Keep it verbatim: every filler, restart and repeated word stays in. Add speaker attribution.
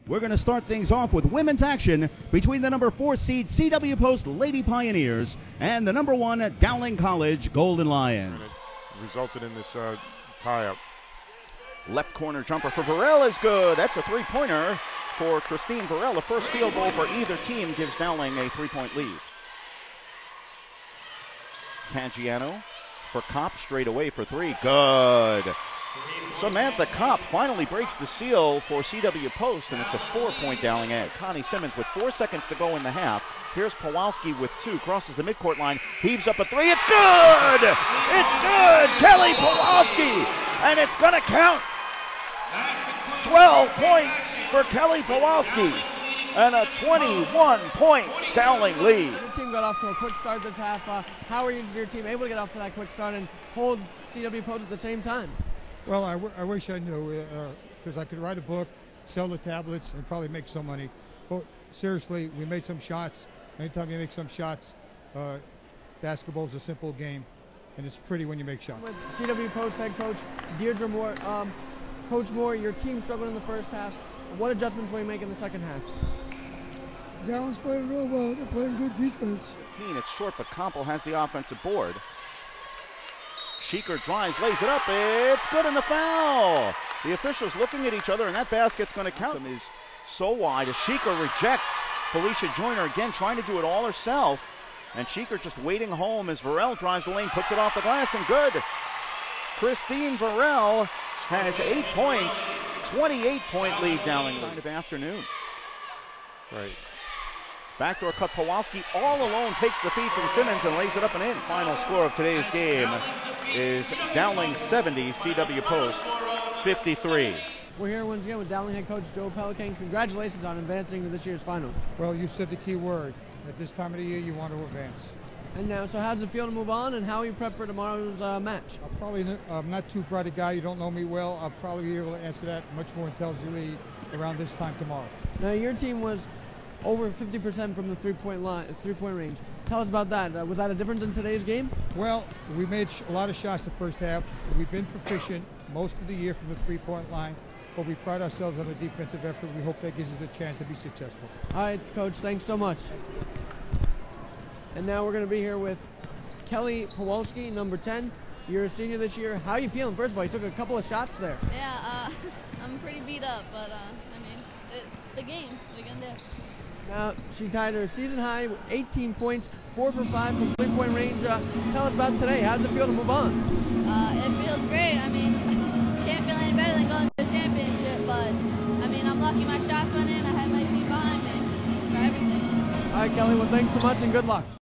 Speaker 1: We're going to start things off with women's action between the number four seed C W Post Lady Pioneers and the number one Dowling College Golden Lions.
Speaker 2: And it resulted in this uh, tie-up.
Speaker 1: Left corner jumper for Varel is good. That's a three-pointer for Christine Varel. The first field goal for either team gives Dowling a three-point lead. Caggiano for Kopp, straight away for three. Good. Samantha Kopp finally breaks the seal for C W Post, and it's a four-point Dowling edge. Connie Simmons with four seconds to go in the half. Here's Pawlowski with two, crosses the midcourt line, heaves up a three. It's good! It's good! Kelly Pawlowski! And it's going to count. twelve points for Kelly Pawlowski, and a twenty-one point Dowling lead.
Speaker 3: Your team got off to a quick start this half. Uh, how are you, your team able to get off to that quick start and hold C W Post at the same time?
Speaker 4: Well, I, w I wish I knew, because uh, I could write a book, sell the tablets, and probably make some money. But seriously, we made some shots. Anytime you make some shots, uh, basketball is a simple game, and it's pretty when you make shots.
Speaker 3: With C W Post head coach Deirdre Moore, um, Coach Moore, your team struggled in the first half. What adjustments will you make in the second half?
Speaker 5: Dowling's playing real well. They're playing good defense.
Speaker 1: It's short, but Comple has the offensive board. Sheeker drives, lays it up. It's good in the foul. The officials looking at each other, and that basket's going to count. Is so wide as Sheeker rejects Felicia Joyner again, trying to do it all herself. And Sheeker just waiting home as Varel drives the lane, puts it off the glass, and good. Christine Varel has eight points, twenty-eight point lead Dowling. Kind of afternoon.
Speaker 2: Right.
Speaker 1: Backdoor cut, Pawlowski all alone takes the feed from Simmons and lays it up and in. Final score of today's game is Dowling seventy, C W Post fifty-three.
Speaker 3: We're here once again with Dowling head coach Joe Pelican. Congratulations on advancing to this year's final.
Speaker 4: Well, you said the key word. At this time of the year, you want to advance.
Speaker 3: And now, so how does it feel to move on, and how are you prepped for tomorrow's uh, match?
Speaker 4: I'm probably n I'm not too bright a guy. You don't know me well. I'll probably be able to answer that much more intelligently around this time tomorrow.
Speaker 3: Now, your team was over fifty percent from the three-point line, three-point range. Tell us about that. Uh, was that a difference in today's game?
Speaker 4: Well, we made sh a lot of shots the first half. We've been proficient most of the year from the three-point line, but we pride ourselves on the defensive effort. We hope that gives us a chance to be successful.
Speaker 3: All right, Coach, thanks so much. And now we're going to be here with Kelly Pawlowski, number ten. You're a senior this year. How are you feeling? First of all, you took a couple of shots there.
Speaker 6: Yeah, uh, I'm pretty beat up, but uh, I mean, it's the game. What are you going to do?
Speaker 3: Now, she tied her season high with eighteen points, four for five from three-point range. Uh, tell us about today. How does it feel to move on?
Speaker 6: Uh, it feels great. I mean, can't feel any better than going to the championship, but I mean, I'm lucky my shots went in. I had my feet behind me for everything.
Speaker 3: All right, Kelly. Well, thanks so much and good luck.